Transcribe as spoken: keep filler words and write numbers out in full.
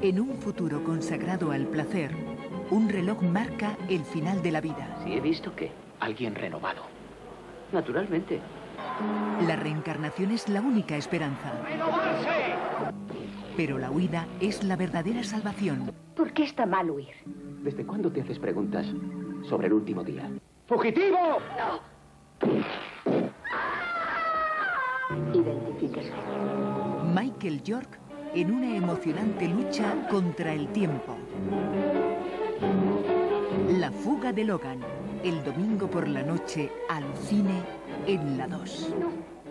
En un futuro consagrado al placer, un reloj marca el final de la vida. Sí, he visto que alguien renovado. Naturalmente. La reencarnación es la única esperanza. ¡Renovarse! Pero la huida es la verdadera salvación. ¿Por qué está mal huir? ¿Desde cuándo te haces preguntas sobre el último día? ¡Fugitivo! Identifíquese. Michael York en una emocionante lucha contra el tiempo. La fuga de Logan, el domingo por la noche al cine en La dos. No.